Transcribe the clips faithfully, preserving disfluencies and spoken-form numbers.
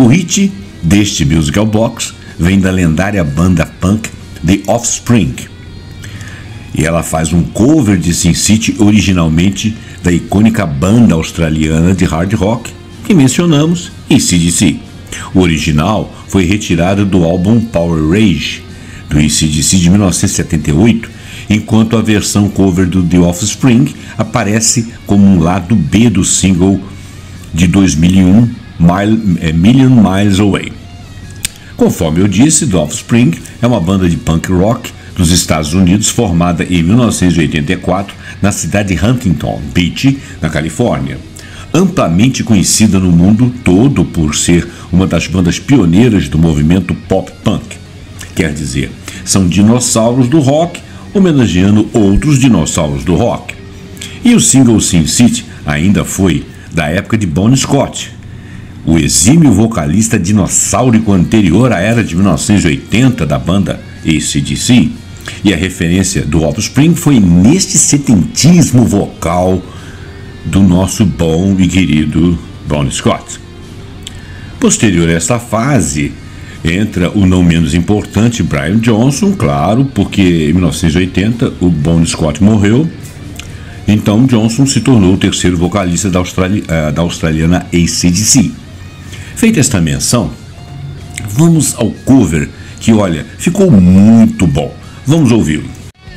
O hit deste musical box vem da lendária banda punk The Offspring, e ela faz um cover de Sin City, originalmente da icônica banda australiana de hard rock que mencionamos, A C D C. O original foi retirado do álbum Power Rage, do A C D C de mil novecentos e setenta e oito, enquanto a versão cover do The Offspring aparece como um lado B do single de dois mil e um, Mile, Million Miles Away. Conforme eu disse, The Offspring é uma banda de punk rock dos Estados Unidos formada em mil novecentos e oitenta e quatro na cidade de Huntington Beach, na Califórnia. Amplamente conhecida no mundo todo por ser uma das bandas pioneiras do movimento pop-punk. Quer dizer, são dinossauros do rock, homenageando outros dinossauros do rock. E o single Sin City ainda foi da época de Bon Scott, o exímio vocalista dinossaurico anterior à era de mil novecentos e oitenta da banda A C D C. E a referência do Offspring foi neste setentismo vocal do nosso bom e querido Bon Scott. Posterior a esta fase, entra o não menos importante Brian Johnson, claro, porque em mil novecentos e oitenta o Bon Scott morreu, então Johnson se tornou o terceiro vocalista da, Australi da australiana A C D C. Feita esta menção, vamos ao cover que, olha, ficou muito bom. Vamos ouvi-lo.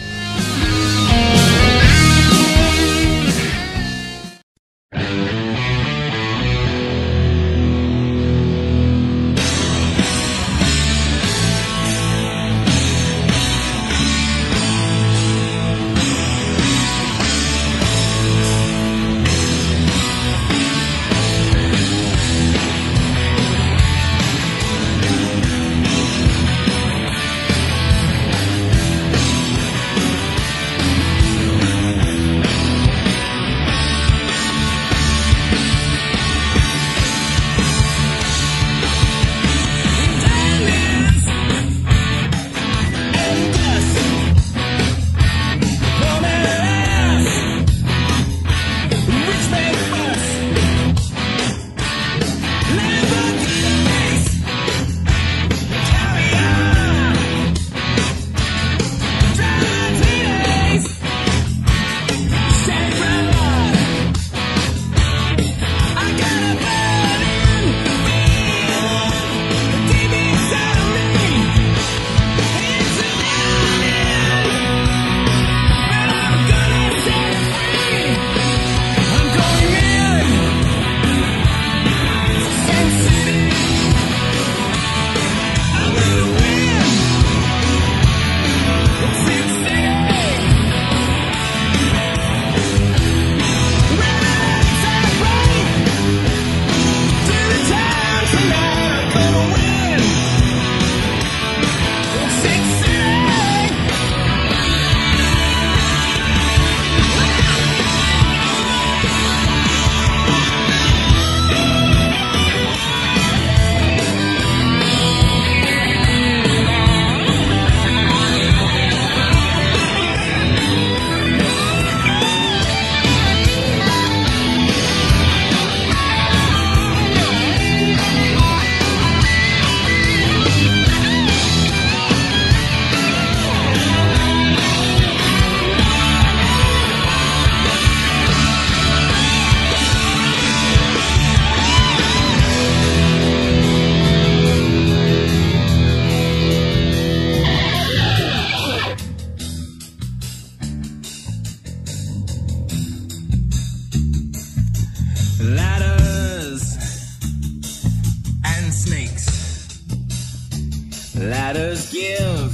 Ladders give,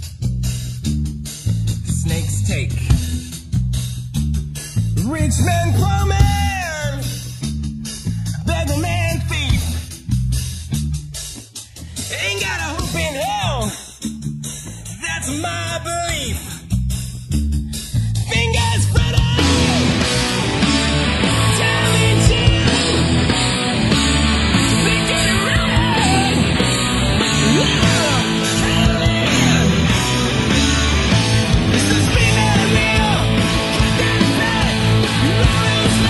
snakes take. Rich man, poor man, beggar man, thief. Ain't got a hope in hell, that's my belief. Fingers for the This is me, man, me, cut that fat,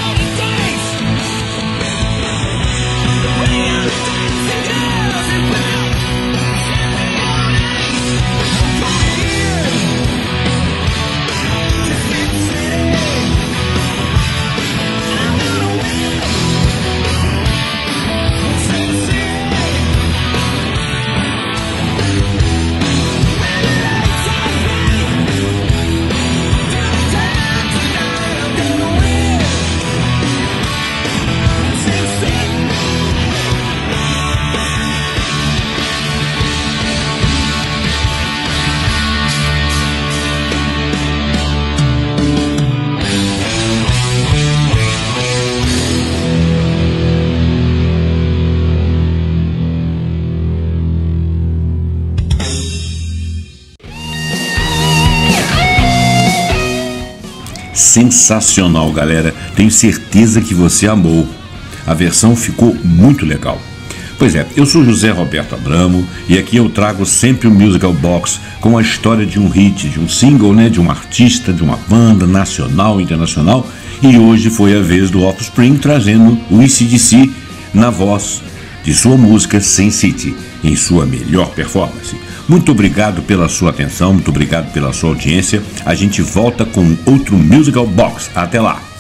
sensacional, galera. Tenho certeza que você amou. A versão ficou muito legal. Pois é, eu sou José Roberto Abramo e aqui eu trago sempre o Musical Box com a história de um hit, de um single, né, de um artista, de uma banda nacional e internacional. E hoje foi a vez do Offspring trazendo o A C D C na voz de sua música Sin City, em sua melhor performance. Muito obrigado pela sua atenção, muito obrigado pela sua audiência. A gente volta com outro Musical Box. Até lá!